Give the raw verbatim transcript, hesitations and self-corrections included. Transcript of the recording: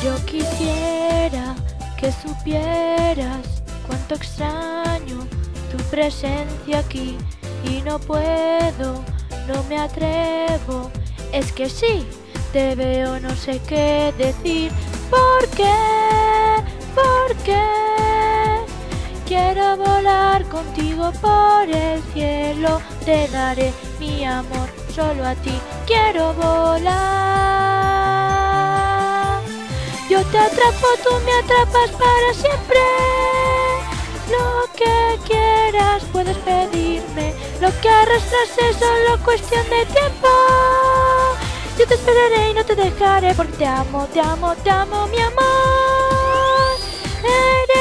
Yo quisiera que supieras cuánto extraño tu presencia aquí y no puedo, no me atrevo. Es que sí, te veo, no sé qué decir. ¿Por qué? ¿Por qué? Quiero volar contigo por el cielo. Te daré mi amor solo a ti. Quiero volar. Yo te atrapo, tú me atrapas para siempre. Lo que quieras puedes pedirme. Lo que arrastras es solo cuestión de tiempo. Yo te esperaré y no te dejaré porque te amo, te amo, te amo, mi amor. Eres